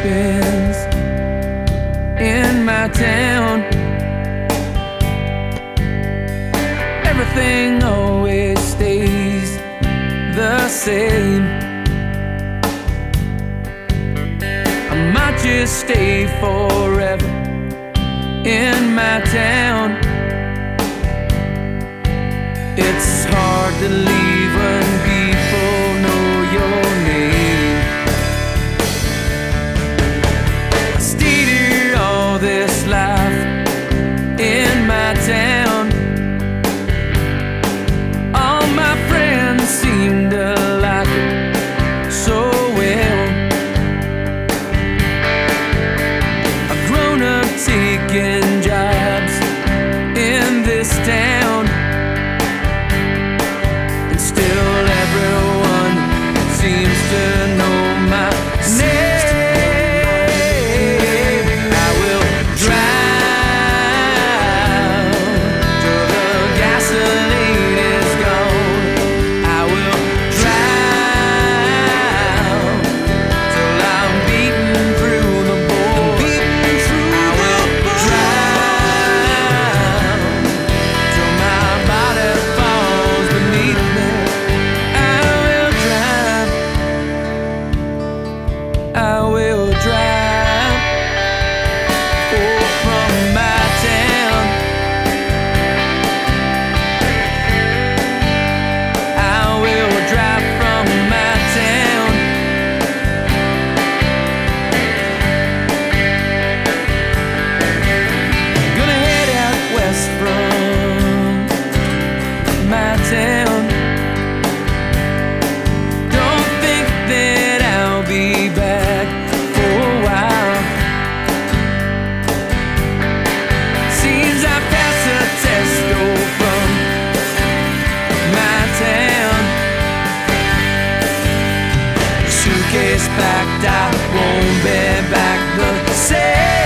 happens in my town. Everything always stays the same. I might just stay forever in my town. It's hard to leave when people know your name. I stayed here all this life in my town. All my friends seem to like it so well. I've grown up taking jobs in this town. Still everyone seems to know my name. I will drive till the gasoline is gone. I will drive till I'm beaten through the board. I will drive till my body falls beneath me. I will drive from my town. I will drive from my town. Gonna head out west from my town. Don't think that I'll be back for a while. Seems I passed the test, though, from my town. Suitcase packed, I won't be back the same.